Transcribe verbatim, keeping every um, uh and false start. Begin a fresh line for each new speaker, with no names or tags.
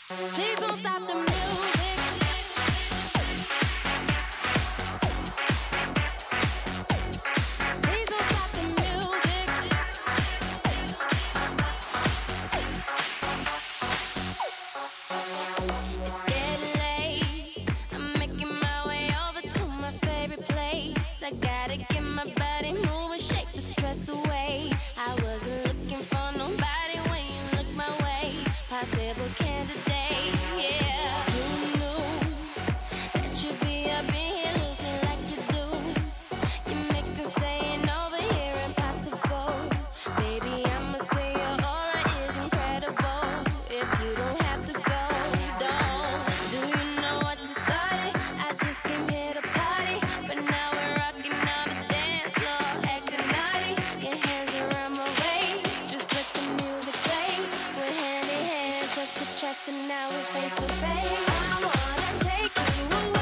Please don't stop the music. Please don't stop the music. It's getting late. I'm making my way over to my favorite place. I gotta get my body moving, shake the stress away. I wasn't looking for nobody when you look my way. Possible candidate, yeah. Who knew that you'd be up in here looking like you do? You make us staying over here impossible. Baby, I'ma say your aura is incredible. If you don't have to go, don't. Do you know what you started? I just came here to party, but now we're rocking on the dance floor, acting naughty. Your hands around my waist, just let the music play. We're hand in hand, chest to chest, and now we're face to face. I wanna take you away.